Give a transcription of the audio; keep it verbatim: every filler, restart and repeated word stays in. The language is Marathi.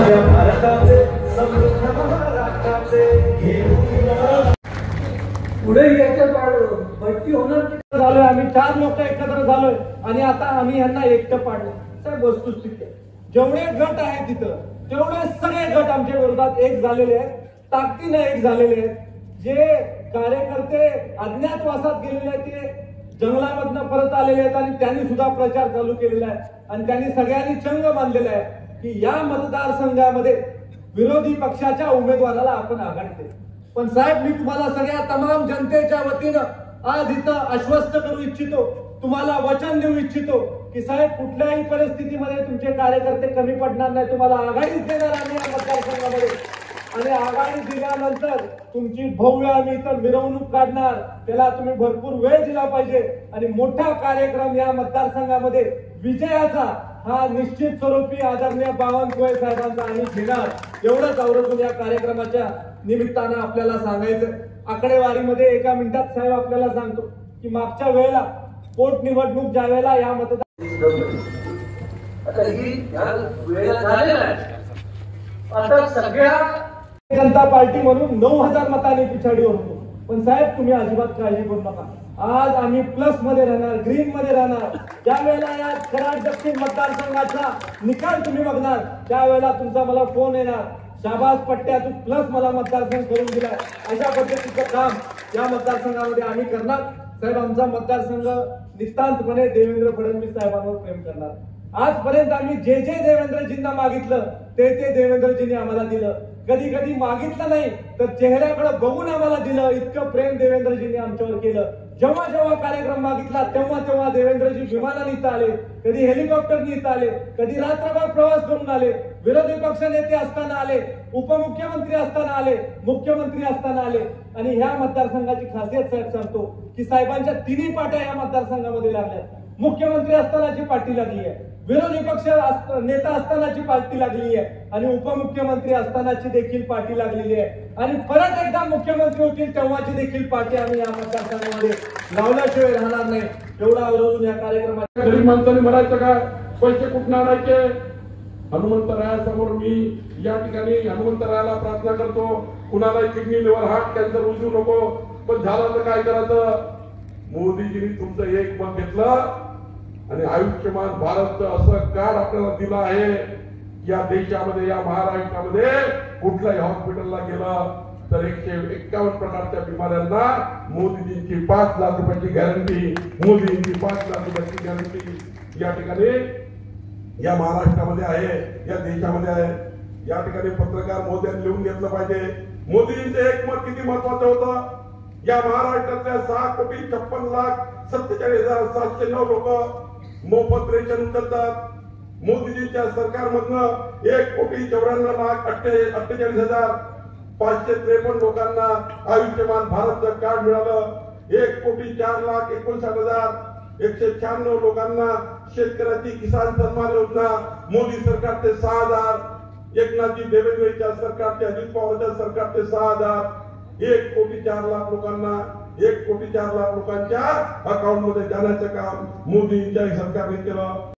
माझ्या भारताचे समृद्ध महाराष्ट्राचे पुढे याच्या भरती होणार झालोय. आम्ही चार लोक एकत्र झालोय आणि आता आम्ही यांना एकटं पाडलं. साहेब वस्तुस्थिती जेवढे गट आहेत तिथं तेवढे सगळे गट आमच्या विरोधात एक झालेले आहेत, ताकदीने एक झालेले आहेत. जे कार्यकर्ते अज्ञातवासात गेलेले आहेत ते जंगलामधनं परत आलेले आहेत आणि त्यांनी सुद्धा प्रचार चालू केलेला आहे आणि त्यांनी सगळ्यांनी चंग मानलेला आहे की या मतदारसंघामध्ये विरोधी पक्षाच्या उमेदवाराला आपण आघाडी देऊ. पण साहेब मी तुम्हाला सगळ्या तमाम जनतेच्या वतीनं आज इथं आश्वस्त करू इच्छितो, तुम्हाला वचन देऊ इच्छितो की साहेब कुठल्याही परिस्थितीमध्ये तुमचे कार्यकर्ते कमी पडणार नाही, तुम्हाला आघाडीच देणार आम्ही या मतदारसंघामध्ये. आणि आघाडी दिल्यानंतर तुमची भव्य आम्ही इथं मिरवणूक काढणार, त्याला तुम्ही भरपूर वेळ दिला पाहिजे आणि मोठा कार्यक्रम या मतदारसंघामध्ये विजयाचा हा निश्चित स्वरूपी आदरणीय बावनकुळे साहेबांचा आम्ही घेणार. एवढंच आवर्जून या कार्यक्रमाच्या निमित्तानं आपल्याला सांगायचं. आकडेवारीमध्ये एका मिनिटात साहेब आपल्याला सांगतो की मागच्या वेळेला पोटनिवडणूक ज्या वेळेला या मतदार आता ही वेळेला झालेला आहे. आता सगळ्या जनता पार्टी म्हणून नऊ हजार मतांनी पिछाडीवर होतो. पण साहेब तुम्ही अजिबात काळजी करू नका, आज आम्ही प्लस मध्ये राहणार, ग्रीन मध्ये राहणार. ज्या वेळेला या कराड दक्षिण मतदारसंघाचा निकाल तुम्ही बघणार त्यावेळेला तुमचा मला फोन येणार, शाबास पट्ट्या तू प्लस मला मतदारसंघ करून दिला. अशा पद्धतीचं काम या मतदारसंघामध्ये आम्ही करणार. साहेब आमचा मतदारसंघ नितांतपणे देवेंद्र फडणवीस साहेबांवर प्रेम करणार. आजपर्यंत आम्ही जे जे देवेंद्रजींना मागितलं ते ते देवेंद्रजींनी आम्हाला दिलं. कधी कधी मागितलं नाही तर चेहऱ्याकडे बघून आम्हाला दिलं. इतकं प्रेम देवेंद्रजींनी आमच्यावर केलं. जेव्हा जेव्हा कार्यक्रम मागितला तेव्हा तेव्हा देवेंद्रजी विमानाने इथं आले, कधी हेलिकॉप्टरने इथं आले, कधी रात्रभर प्रवास करून आले, विरोधी पक्ष नेते असताना आले, उपमुख्यमंत्री असताना आले, मुख्यमंत्री असताना आले. आणि ह्या मतदारसंघाची खासियत साहेब सांगतो की साहेबांच्या तिन्ही पाट्या या मतदारसंघामध्ये लागल्या. मुख्यमंत्री असतानाची पार्टी लागली आहे, विरोधी पक्ष नेता असतानाची पार्टी लागली आहे आणि उपमुख्यमंत्री असतानाची देखील पार्टी लागलेली आहे. आणि परत एकदा मुख्यमंत्री होतील तेव्हाची देखील पार्टी आम्ही या मतदारसंघामध्ये लावल्याशिवाय राहणार नाही. एवढा विरोध या कार्यक्रमात. गरीब माणसाने म्हणायचं का पैसे कुठून आणायचे? हनुमंतरायासमोर मी या ठिकाणी हनुमंतरायाला प्रार्थना करतो, कुणालाही किडनी लिव्हर हार्ट कॅन्सर उजू नको. पण झालं तर काय करायचं? मोदीजींनी तुमचं एक मत घेतलं आणि आयुष्यमान भारतचं असं कार्ड आपल्याला दिलं आहे. या देशामध्ये या महाराष्ट्रामध्ये कुठल्याही हॉस्पिटलला गेलं तर एकशे एक्कावन्न प्रकारच्या बिमाऱ्यांना मोदीजींची पाच लाख रुपयाची गॅरंटी, मोदींची पाच लाख रुपयाची गॅरंटी या ठिकाणी या महाराष्ट्रामध्ये आहे, या देशामध्ये आहे. या ठिकाणी पत्रकार मोदींनी लिहून घेतलं पाहिजे. मोदींचं एक मत किती महत्वाचं होतं? या महाराष्ट्रातल्या सहा कोटी छप्पन लाख सत्तेचाळीस हजार सातशे नऊ लोक मोफत रेशन उचलतात. मोदीजींच्या सरकारमधनं एक कोटी चौऱ्याण्णव लाख अठ्ठेचाळीस हजार पाचशे त्रेपन्न लोकांना आयुष्यमान भारतचं कार्ड मिळालं. एक कोटी चार लाख एकोणसाठ हजार एकशे शहाण्णव लोकांना शेतकऱ्याची किसान सन्मान योजना मोदी सरकारचे सहा हजार, एकनाथजी देवेंद्रच्या सरकारचे, अजित पवारच्या सरकारचे सहा हजार, एक कोटी चार लाख लोकांना एक कोटी चार लाख लोकांच्या अकाउंट मध्ये जाण्याचं काम मोदींच्या सरकारने केलं.